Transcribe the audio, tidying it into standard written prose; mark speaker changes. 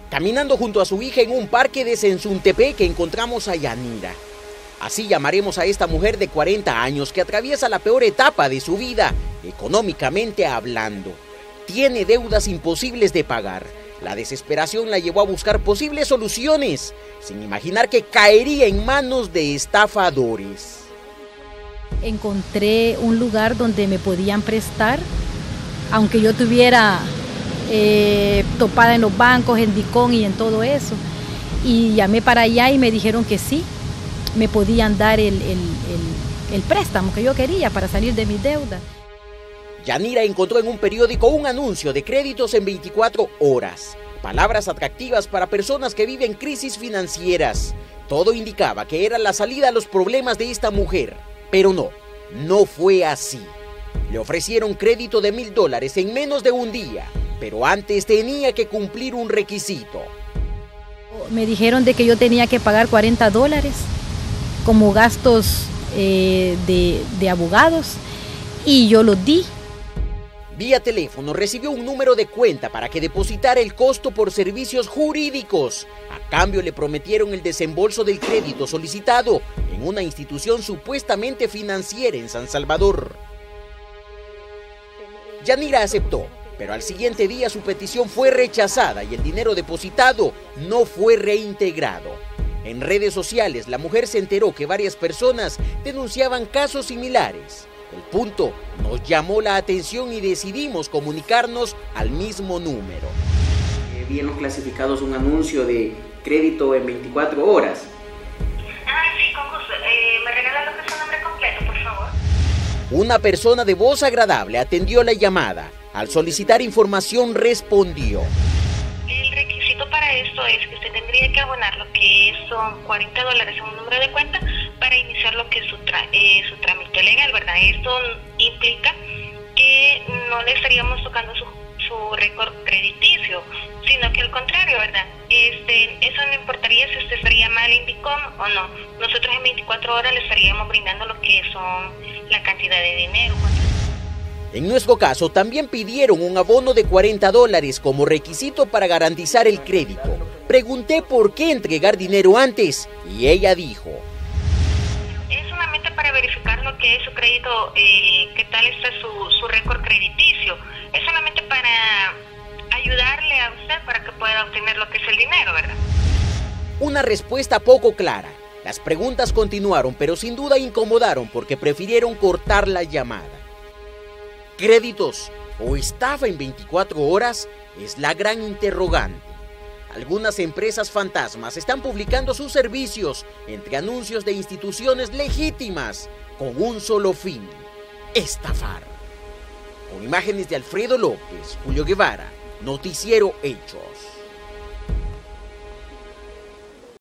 Speaker 1: Caminando junto a su hija en un parque de Sensuntepe encontramos a Yanira. Así llamaremos a esta mujer de 40 años que atraviesa la peor etapa de su vida, económicamente hablando. Tiene deudas imposibles de pagar. La desesperación la llevó a buscar posibles soluciones, sin imaginar que caería en manos de estafadores.
Speaker 2: Encontré un lugar donde me podían prestar, aunque yo tuviera topada en los bancos, en Dicom y en todo eso. Y llamé para allá y me dijeron que sí, me podían dar el préstamo que yo quería para salir de mis deudas.
Speaker 1: Yanira encontró en un periódico un anuncio de créditos en 24 horas. Palabras atractivas para personas que viven crisis financieras. Todo indicaba que era la salida a los problemas de esta mujer. Pero no fue así. Le ofrecieron crédito de $1,000 en menos de un día, pero antes tenía que cumplir un requisito.
Speaker 2: Me dijeron de que yo tenía que pagar $40 como gastos de abogados y yo los di.
Speaker 1: Vía teléfono recibió un número de cuenta para que depositara el costo por servicios jurídicos. A cambio le prometieron el desembolso del crédito solicitado en una institución supuestamente financiera en San Salvador. Yanira aceptó, pero al siguiente día su petición fue rechazada y el dinero depositado no fue reintegrado. En redes sociales la mujer se enteró que varias personas denunciaban casos similares. El punto nos llamó la atención y decidimos comunicarnos al mismo número. Vi en los clasificados un anuncio de crédito en 24 horas.
Speaker 3: Sí, con gusto. ¿Me regala lo que es su nombre completo, por favor?
Speaker 1: Una persona de voz agradable atendió la llamada. Al solicitar información respondió.
Speaker 3: El requisito para esto es que usted tendría que abonar lo que son $40 en un número de cuenta para iniciar lo que es su trámite legal, ¿verdad? Esto implica que no le estaríamos tocando su récord crediticio, sino que al contrario, ¿verdad? Eso no importaría si usted estaría mal en Dicom o no. Nosotros en 24 horas le estaríamos brindando lo que son la cantidad de dinero.
Speaker 1: En nuestro caso, también pidieron un abono de $40 como requisito para garantizar el crédito. Pregunté por qué entregar dinero antes y ella dijo.
Speaker 3: Es solamente para verificar lo que es su crédito, qué tal está su récord crediticio. Es solamente para ayudarle a usted para que pueda obtener lo que es el dinero, ¿verdad?
Speaker 1: Una respuesta poco clara. Las preguntas continuaron, pero sin duda incomodaron porque prefirieron cortar la llamada. ¿Créditos o estafa en 24 horas? Es la gran interrogante. Algunas empresas fantasmas están publicando sus servicios entre anuncios de instituciones legítimas con un solo fin: estafar. Con imágenes de Alfredo López, Julio Guevara, Noticiero Hechos.